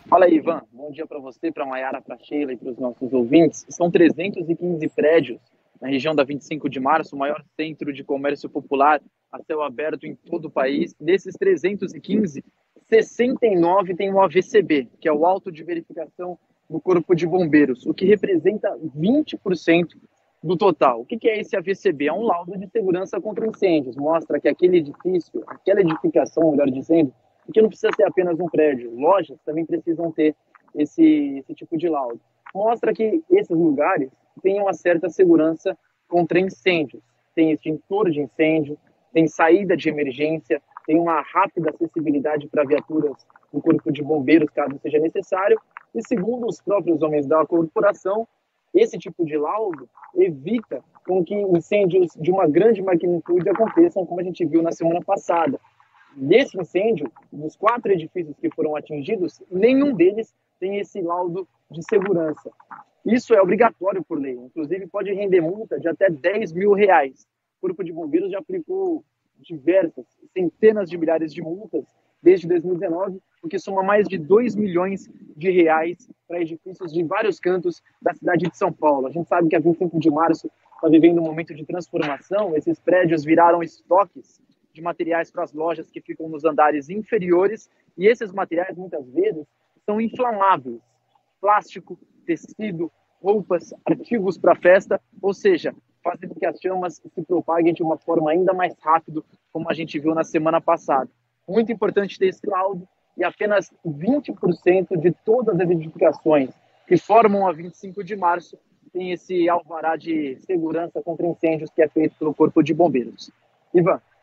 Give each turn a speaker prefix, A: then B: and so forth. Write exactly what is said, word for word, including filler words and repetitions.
A: Fala aí, Ivan. Bom dia para você, para a Mayara, para a Sheila e para os nossos ouvintes. São trezentos e quinze prédios na região da vinte e cinco de março, o maior centro de comércio popular a céu aberto em todo o país. Desses trezentos e quinze, sessenta e nove tem o A V C B, que é o auto de verificação do Corpo de Bombeiros, o que representa vinte por cento do total. O que é esse A V C B? É um laudo de segurança contra incêndios. Mostra que aquele edifício, aquela edificação, melhor dizendo, porque não precisa ser apenas um prédio, lojas também precisam ter esse, esse tipo de laudo. Mostra que esses lugares têm uma certa segurança contra incêndios. Tem extintor de incêndio, tem saída de emergência, tem uma rápida acessibilidade para viaturas do Corpo de Bombeiros, caso seja necessário. E segundo os próprios homens da corporação, esse tipo de laudo evita com que incêndios de uma grande magnitude aconteçam, como a gente viu na semana passada. Nesse incêndio, dos quatro edifícios que foram atingidos, nenhum deles tem esse laudo de segurança. Isso é obrigatório por lei, inclusive pode render multa de até dez mil reais. O Corpo de Bombeiros já aplicou diversas, centenas de milhares de multas desde dois mil e dezenove, o que soma mais de dois milhões de reais para edifícios de vários cantos da cidade de São Paulo. A gente sabe que a vinte e cinco de março está vivendo um momento de transformação, esses prédios viraram estoques de materiais para as lojas que ficam nos andares inferiores, e esses materiais muitas vezes são inflamáveis, plástico, tecido, roupas, artigos para festa, ou seja, fazendo com que as chamas se propaguem de uma forma ainda mais rápida, como a gente viu na semana passada. Muito importante ter esse laudo, e apenas vinte por cento de todas as edificações que formam a vinte e cinco de março tem esse alvará de segurança contra incêndios que é feito pelo Corpo de Bombeiros. Ivan.